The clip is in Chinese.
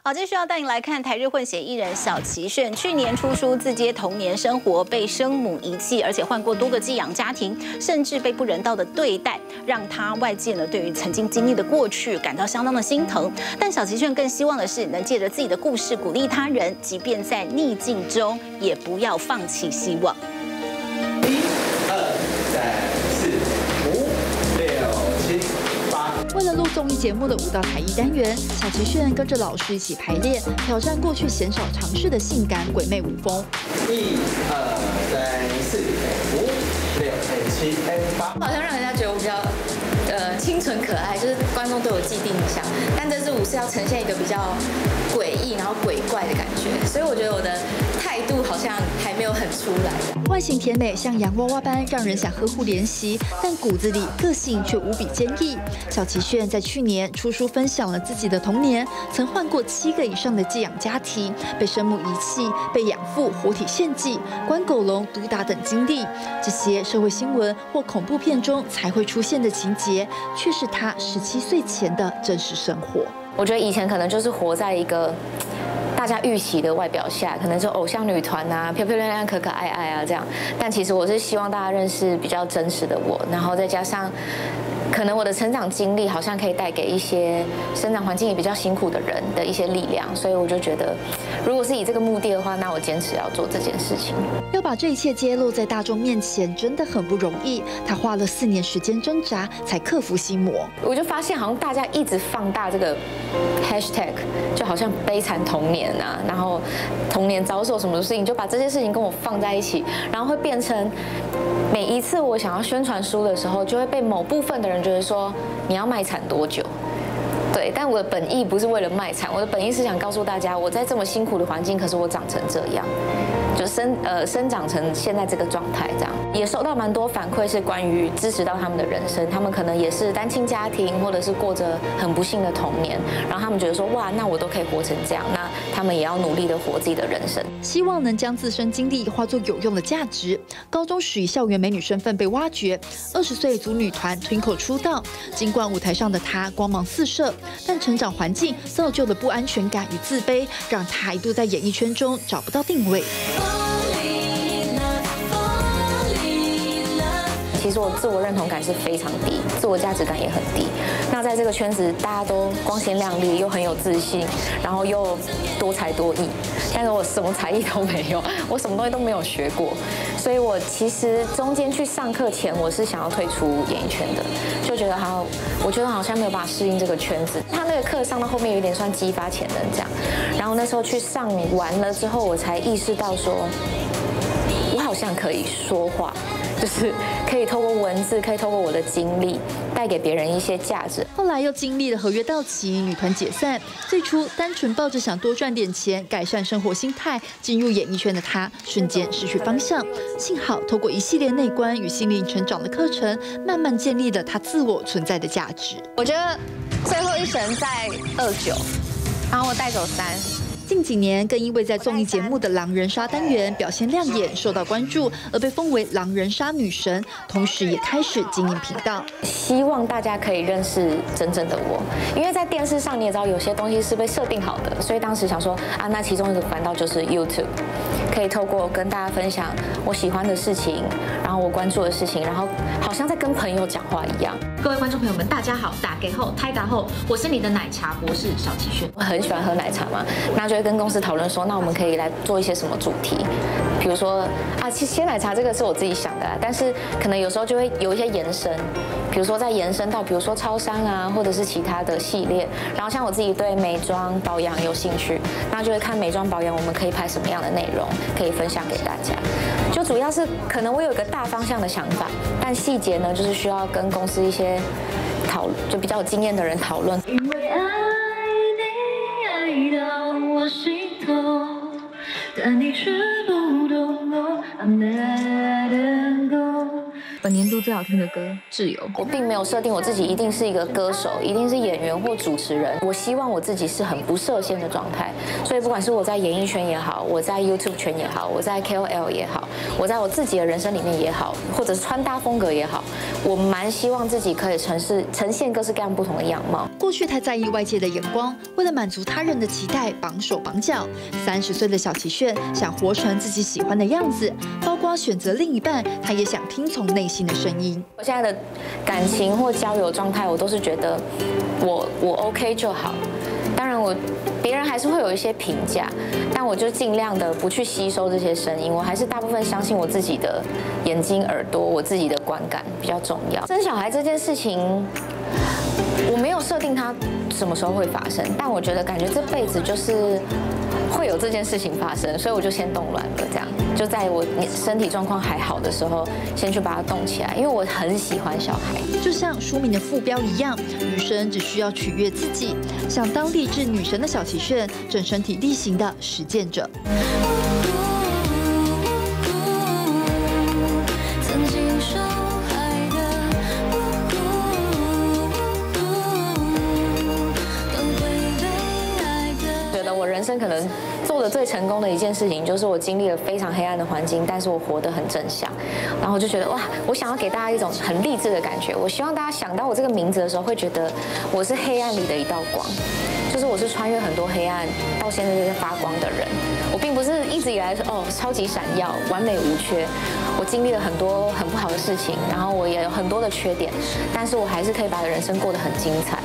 好，继续要带你来看台日混血艺人小齐炫，去年出书自揭童年生活，被生母遗弃，而且换过多个寄养家庭，甚至被不人道的对待，让他外界呢对于曾经经历的过去感到相当的心疼。但小齐炫更希望的是能借着自己的故事鼓励他人，即便在逆境中也不要放弃希望。 为了录综艺节目的舞蹈台艺单元，小齐炫跟着老师一起排练，挑战过去鲜少尝试的性感鬼魅舞风。1、2、3、4、5、6、7、8， 好像让人家觉得我比较清纯可爱，就是观众对我既定印象。但这支舞是要呈现一个比较诡异然后鬼怪的感觉，所以我觉得我的态度好像还没有很出来。 外形甜美，像洋娃娃般让人想呵护怜惜，但骨子里个性却无比坚毅。小齐炫在去年出书分享了自己的童年，曾换过7个以上的寄养家庭，被生母遗弃，被养父活体献祭，关狗笼、毒打等经历。这些社会新闻或恐怖片中才会出现的情节，却是他17岁前的真实生活。 我觉得以前可能就是活在一个大家预期的外表下，可能是偶像女团啊，漂漂亮亮、可可爱爱啊这样。但其实我是希望大家认识比较真实的我，然后再加上可能我的成长经历好像可以带给一些生长环境也比较辛苦的人的一些力量，所以我就觉得，如果是以这个目的的话，那我坚持要做这件事情。 要把这一切揭露在大众面前，真的很不容易。他花了4年时间挣扎，才克服心魔。 我就发现，好像大家一直放大这个 hashtag， 就好像悲惨童年啊，然后童年遭受什么事情，就把这些事情跟我放在一起，然后会变成每一次我想要宣传书的时候，就会被某部分的人觉得说你要卖惨多久？对，但我的本意不是为了卖惨，我的本意是想告诉大家，我在这么辛苦的环境，可是我长成这样，就生长成现在这个状态，这样也收到蛮多反馈，是关于支持到他们的人生，他们可能也是单亲家庭，或者是过着很不幸的童年，然后他们觉得说哇，那我都可以活成这样，那他们也要努力的活自己的人生， 希望能将自身经历化作有用的价值。高中时以校园美女身份被挖掘，20岁组女团 Twinkle 出道，尽管舞台上的她光芒四射，但成长环境造就的不安全感与自卑，让她一度在演艺圈中找不到定位。 其实我自我认同感是非常低，自我价值感也很低。那在这个圈子，大家都光鲜亮丽，又很有自信，然后又多才多艺。但是我什么才艺都没有，我什么东西都没有学过，所以我其实中间去上课前，我是想要退出演艺圈的，就觉得我觉得好像没有办法适应这个圈子。他那个课上到后面有点算激发潜能这样，然后那时候去上完了之后，我才意识到说，我好像可以说话。就是可以透过文字，可以透过我的经历，带给别人一些价值。 后来又经历了合约到期、女团解散，最初单纯抱着想多赚点钱、改善生活心态进入演艺圈的她，瞬间失去方向。幸好透过一系列内观与心灵成长的课程，慢慢建立了她自我存在的价值。 我觉得最后一绳在29，然后我带走3。 近几年更因为在综艺节目的狼人杀单元表现亮眼，受到关注，而被封为狼人杀女神，同时也开始经营频道。 希望大家可以认识真正的我，因为在电视上你也知道有些东西是被设定好的，所以当时想说啊，那其中一个管道就是 YouTube， 可以透过跟大家分享我喜欢的事情，然后我关注的事情，然后好像在跟朋友讲话一样。 各位观众朋友们，大家好，打给后泰打后，我是你的奶茶博士小齐炫。 我很喜欢喝奶茶嘛，那就会跟公司讨论说，那我们可以来做一些什么主题，比如说啊，其实鲜奶茶这个是我自己想的啊，但是可能有时候就会有一些延伸，比如说再延伸到比如说超商啊，或者是其他的系列。然后像我自己对美妆保养有兴趣，那就会看美妆保养我们可以拍什么样的内容，可以分享给大家。就主要是可能我有一个大方向的想法，但细节呢，就是需要跟公司一些就比较有经验的人讨论。 因为爱你爱到我心痛，但你却不懂我 I'm letting go。 本年度最最好听的歌《挚友》。 我并没有设定我自己一定是一个歌手，一定是演员或主持人。我希望我自己是很不设限的状态。所以不管是我在演艺圈也好，我在 YouTube 圈也好，我在 KOL 也好，我在我自己的人生里面也好，或者是穿搭风格也好，我蛮希望自己可以呈现各式各样不同的样貌。 过去太在意外界的眼光，为了满足他人的期待，绑手绑脚。30岁的小齐炫想活成自己喜欢的样子，包括选择另一半，他也想听从内心的声音。 我现在的感情或交友状态，我都是觉得我 OK 就好。当然别人还是会有一些评价，但我就尽量的不去吸收这些声音。我还是大部分相信我自己的眼睛、耳朵，我自己的观感比较重要。生小孩这件事情，我没有设定它什么时候会发生，但我觉得感觉这辈子就是会有这件事情发生，所以我就先冻卵了，这样就在我身体状况还好的时候，先去把它冻起来，因为我很喜欢小孩。 就像书名的副标一样，女生只需要取悦自己。想当励志女神的小齐炫，正身体力行的实践者。 觉得我人生可能做的最成功的一件事情，就是我经历了非常黑暗的环境，但是我活得很正向。然后我就觉得哇，我想要给大家一种很励志的感觉。我希望大家想到我这个名字的时候，会觉得我是黑暗里的一道光，就是我是穿越很多黑暗到现在在发光的人。我并不是一直以来超级闪耀、完美无缺。我经历了很多很不好的事情，然后我也有很多的缺点，但是我还是可以把人生过得很精彩。